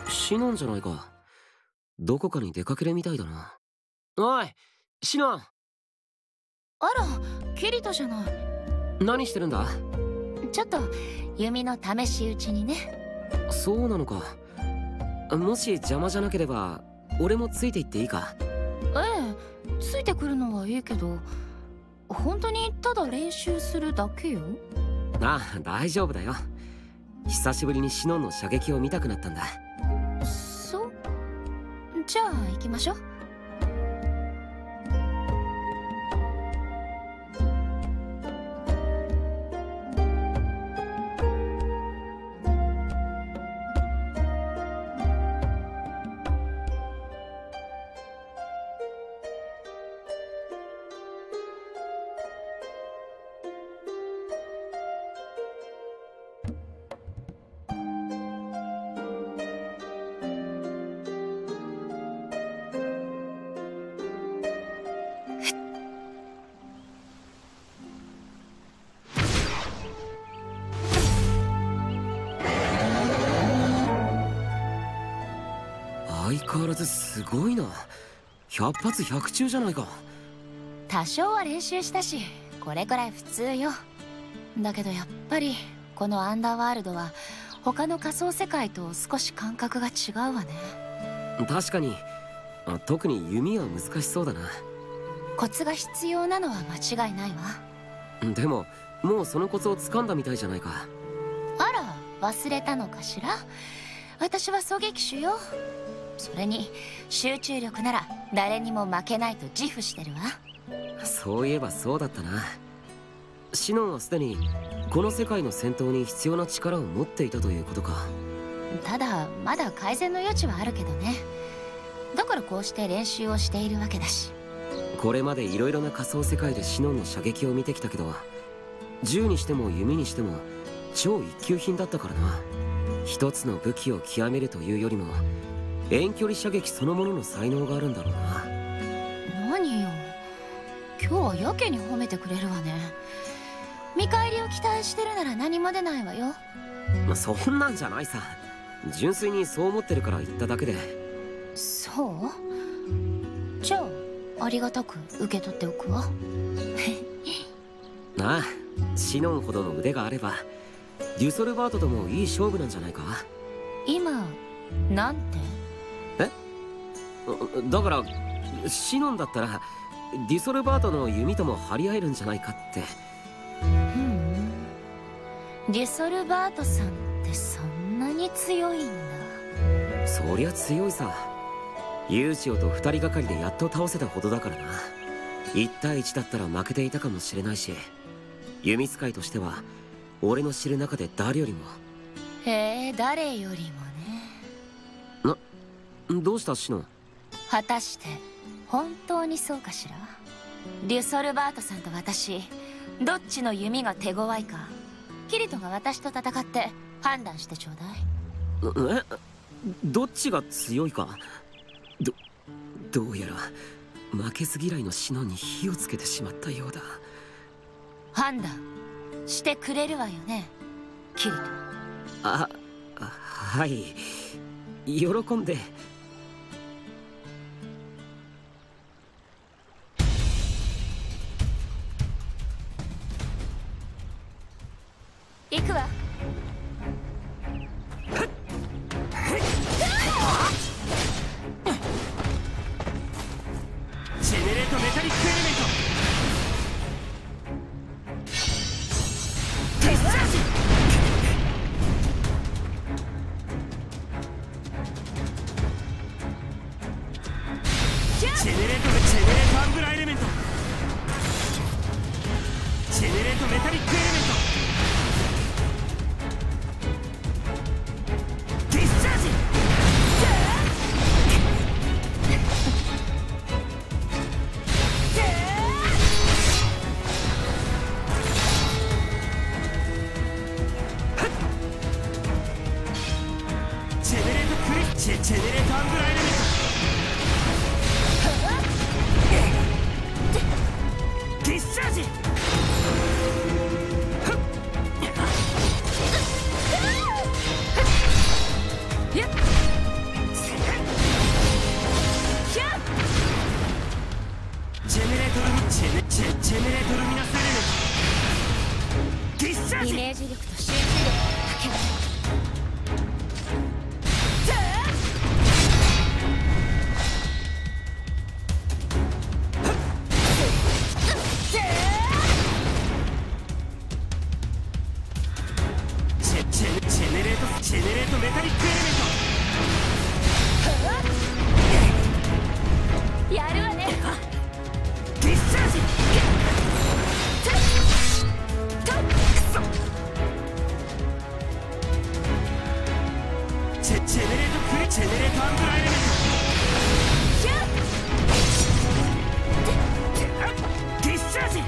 シノンじゃないか。どこかに出かけるみたいだな。おい、シノン。 あら、キリトじゃない。 何してるんだ？ ちょっと弓の試し撃ちにね。 そうなのか。もし邪魔じゃなければ俺もついていっていいか？ ええ、ついてくるのはいいけど、本当にただ練習するだけよ。 ああ、大丈夫だよ。久しぶりにシノンの射撃を見たくなったんだ。 そう？じゃあ行きましょう。 相変わらずすごいな。100発100中じゃないか。 多少は練習したし、これくらい普通よ。だけどやっぱりこのアンダーワールドは他の仮想世界と少し感覚が違うわね。 確かに。特に弓は難しそうだな。 コツが必要なのは間違いないわ。 でももうそのコツを掴んだみたいじゃないか。 あら、忘れたのかしら。私は狙撃手よ。それに集中力なら誰にも負けないと自負してるわ。 そういえばそうだったな。シノンはすでにこの世界の戦闘に必要な力を持っていたということか。 ただまだ改善の余地はあるけどね。だからこうして練習をしているわけだし。 これまでいろいろな仮想世界でシノンの射撃を見てきたけど、銃にしても弓にしても超一級品だったからな。一つの武器を極めるというよりも遠距離射撃そのものの才能があるんだろうな。 何よ、今日はやけに褒めてくれるわね。見返りを期待してるなら何も出ないわよ。 そんなんじゃないさ。純粋にそう思ってるから言っただけで。 そう？じゃあありがたく受け取っておくわ。 ああ、シノンほどの腕があればデュソルバートともいい勝負なんじゃないか。 今なんて？ だからシノンだったらデュソルバートの弓とも張り合えるんじゃないかって。 デュソルバートさんってそんなに強いんだ。 そりゃ強いさ。ユーチオと2人がかりでやっと倒せたほどだからな。1対1だったら負けていたかもしれないし、弓使いとしては俺の知る中で誰よりも。 へえ、誰よりもね。 どうしたシノン？ 果たして本当にそうかしら。デュソルバートさんと私、どっちの弓が手強いか、キリトが私と戦って判断してちょうだい。 どっちが強いか？どうやら負けず嫌いのシノンに火をつけてしまったようだ。 判断してくれるわよね、キリト。 はい、喜んで。 行くわ。 ジェネレートメタリックエレメント。ディスチャージ。 イメージ力と集中力だけはジェネレートメタリックエやるわね。 レメントディスチャージジェネレートアングラエレメントディスチャージ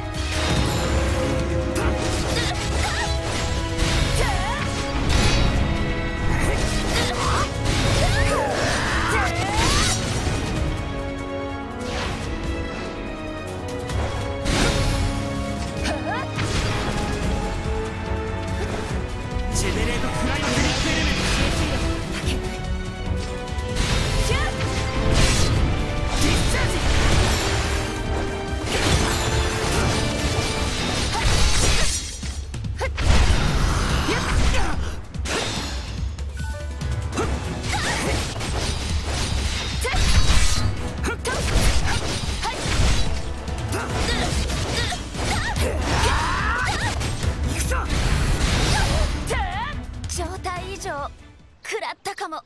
状態異常食らったかも。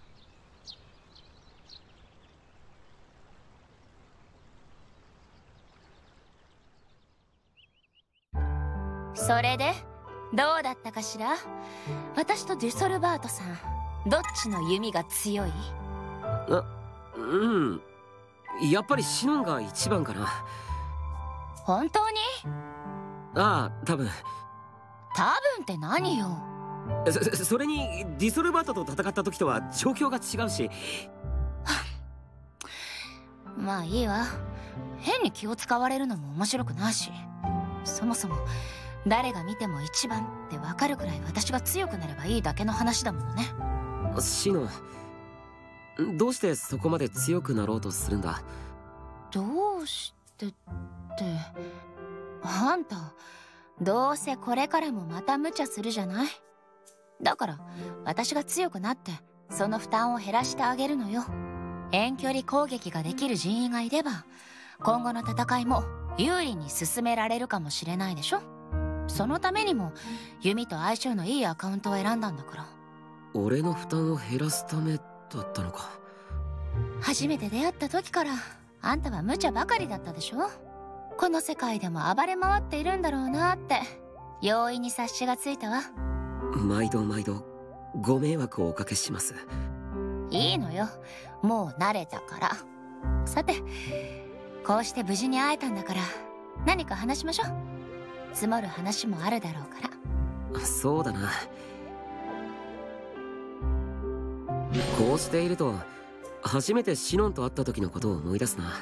それでどうだったかしら。私とデュソルバートさん、どっちの弓が強い？ やっぱりシノンが一番かな。 本当に？ ああ、多分って何よ。 それにディソルバートと戦った時とは状況が違うし。 まあいいわ。変に気を使われるのも面白くないし、そもそも誰が見ても一番って分かるくらい私が強くなればいいだけの話だものね。 シノン、どうしてそこまで強くなろうとするんだ？ どうしてって、あんたどうせこれからもまた無茶するじゃない。だから私が強くなってその負担を減らしてあげるのよ。遠距離攻撃ができる人員がいれば今後の戦いも有利に進められるかもしれないでしょ。そのためにも弓と相性のいいアカウントを選んだんだから。 俺の負担を減らすためだったのか。 初めて出会った時からあんたは無茶ばかりだったでしょ。この世界でも暴れ回っているんだろうなって容易に察しがついたわ。 毎度ご迷惑をおかけします。 いいのよ、もう慣れたから。さて、こうして無事に会えたんだから何か話しましょう。積もる話もあるだろうから。 そうだな。こうしていると初めてシノンと会った時のことを思い出すな。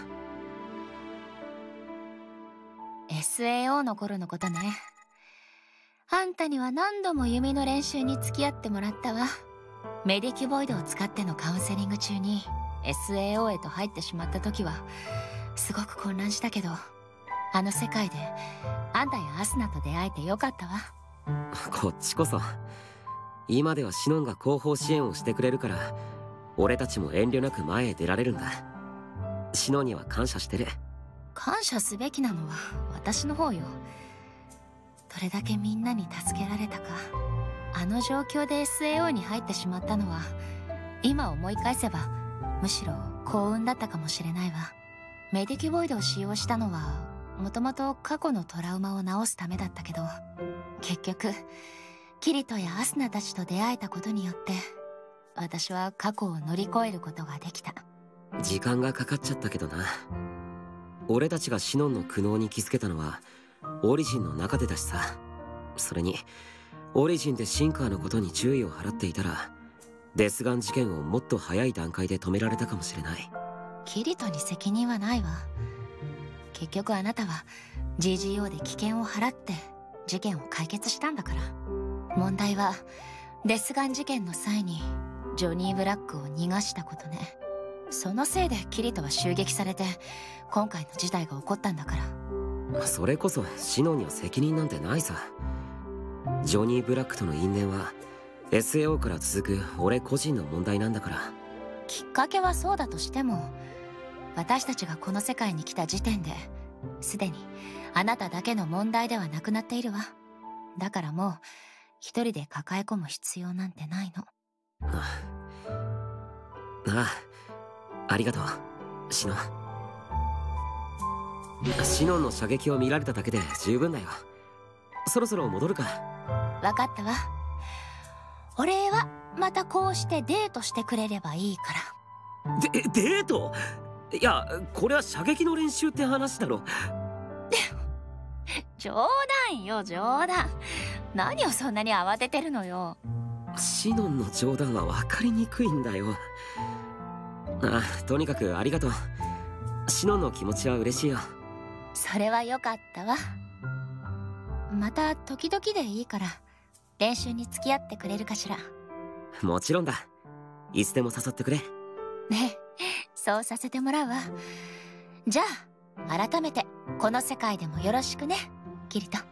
SAO の頃のことね。あんたには何度も弓の練習に付き合ってもらったわ。メディキュボイドを使ってのカウンセリング中に SAO へと入ってしまった時はすごく混乱したけど、あの世界であんたやアスナと出会えてよかったわ。 こっちこそ。今ではシノンが後方支援をしてくれるから俺たちも遠慮なく前へ出られるんだ。シノンには感謝してる。 感謝すべきなのは私の方よ。どれだけみんなに助けられたか。あの状況で SAO に入ってしまったのは今思い返せばむしろ幸運だったかもしれないわ。メディキュボイドを使用したのはもともと過去のトラウマを治すためだったけど、結局キリトやアスナたちと出会えたことによって私は過去を乗り越えることができた。 時間がかかっちゃったけどな。俺たちがシノンの苦悩に気づけたのはオリジンの中でだしさ。それにオリジンでシンカーのことに注意を払っていたらデスガン事件をもっと早い段階で止められたかもしれない。 キリトに責任はないわ。結局あなたは GGO で危険を払って事件を解決したんだから。問題はデスガン事件の際にジョニー・ブラックを逃がしたことね。 そのせいでキリトは襲撃されて今回の事態が起こったんだから。 それこそシノンには責任なんてないさ。ジョニー・ブラックとの因縁は SAO から続く俺個人の問題なんだから。 きっかけはそうだとしても、私たちがこの世界に来た時点ですでにあなただけの問題ではなくなっているわ。だからもう一人で抱え込む必要なんてないの。 ありがとうシノン。シノンの射撃を見られただけで十分だよ。そろそろ戻るか。 分かったわ。お礼はまたこうしてデートしてくれればいいから。 デート？いや、これは射撃の練習って話だろ。 冗談よ冗談。何をそんなに慌ててるのよ。 シノンの冗談は分かりにくいんだよ。とにかくありがとう。シノンの気持ちは嬉しいよ。 それはよかったわ。また時々でいいから練習に付き合ってくれるかしら。 もちろんだ。いつでも誘ってくれ。 ねえ、そうさせてもらうわ。じゃあ改めてこの世界でもよろしくね、キリト。